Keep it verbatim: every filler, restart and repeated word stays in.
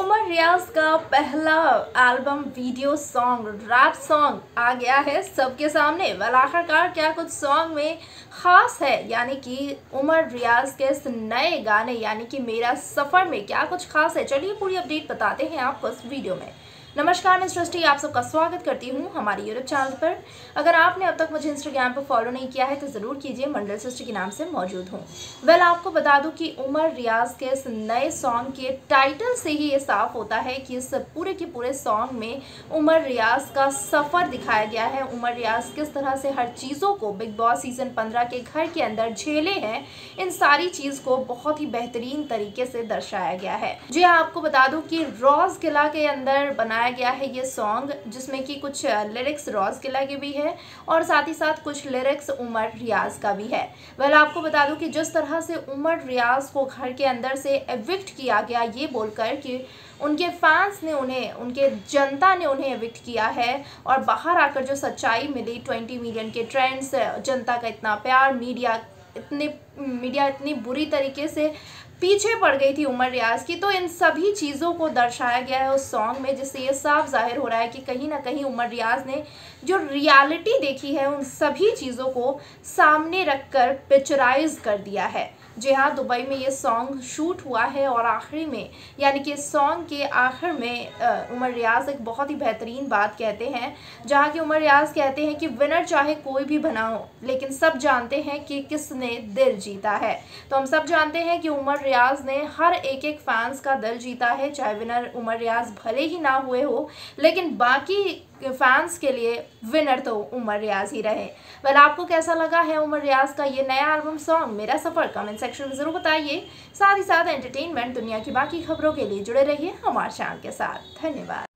उमर रियाज का पहला album video song rap song आ गया है सबके सामने। वेल आखिरकार क्या कुछ सॉन्ग में ख़ास है, यानी कि उमर रियाज के इस नए गाने यानी कि मेरा सफ़र में क्या कुछ खास है, चलिए पूरी अपडेट बताते हैं आपको इस वीडियो में। नमस्कार, मैं सृष्टि आप सबका स्वागत करती हूँ हमारी यूट्यूब चैनल पर। अगर आपने अब तक मुझे इंस्टाग्राम पर फॉलो नहीं किया है तो ज़रूर कीजिए, मंडल सृष्टि के नाम से मौजूद हूँ। वेल आपको बता दूँ कि उमर रियाज के इस नए सॉन्ग के टाइटल से ही ये साफ होता है कि इस पूरे के पूरे सॉन्ग में उमर रियाज का सफ़र दिखाया गया है। उमर रियाज किस तरह से हर चीज़ों को बिग बॉस सीज़न पंद्रह के घर के अंदर झेले हैं, इन सारी चीज़ को बहुत ही बेहतरीन तरीके से दर्शाया गया है। जी हाँ, आपको बता दूँ कि रोज़ किला के अंदर बनाया गया है ये सॉन्ग, जिसमें कि कुछ लिरिक्स रोज़ किला के भी है और साथ ही साथ कुछ लिरिक्स उमर रियाज का भी है। वेल आपको बता दूं कि जिस तरह से उमर रियाज को घर के अंदर से एविक्ट किया गया ये बोलकर कि उनके फैंस ने उन्हें, उनके जनता ने उन्हें एविक्ट किया है, और बाहर आकर जो सच्चाई मिली, ट्वेंटी मिलियन के ट्रेंड्स, जनता का इतना प्यार, मीडिया इतने मीडिया इतनी बुरी तरीके से पीछे पड़ गई थी उमर रियाज की, तो इन सभी चीज़ों को दर्शाया गया है उस सॉन्ग में, जिससे ये साफ जाहिर हो रहा है कि कहीं ना कहीं उमर रियाज ने जो रियलिटी देखी है उन सभी चीज़ों को सामने रखकर पिक्चराइज कर दिया है। जी हाँ, दुबई में ये सॉन्ग शूट हुआ है और आखिरी में यानी कि सॉन्ग के आखिर में उमर रियाज एक बहुत ही बेहतरीन बात कहते हैं, जहाँ कि उमर रियाज कहते हैं कि विनर चाहे कोई भी बना हो, लेकिन सब जानते हैं कि किसने दिल जीता है। तो हम सब जानते हैं कि उमर रियाज ने हर एक एक फैंस का दिल जीता है, चाहे विनर उमर रियाज भले ही ना हुए हो, लेकिन बाकी फैंस के लिए विनर तो उमर रियाज ही रहे। वेल आपको कैसा लगा है उमर रियाज का ये नया एल्बम सॉन्ग मेरा सफ़र, कमेंट सेक्शन में ज़रूर बताइए। साथ ही साथ एंटरटेनमेंट दुनिया की बाकी खबरों के लिए जुड़े रहिए हमारे चैनल के साथ। धन्यवाद।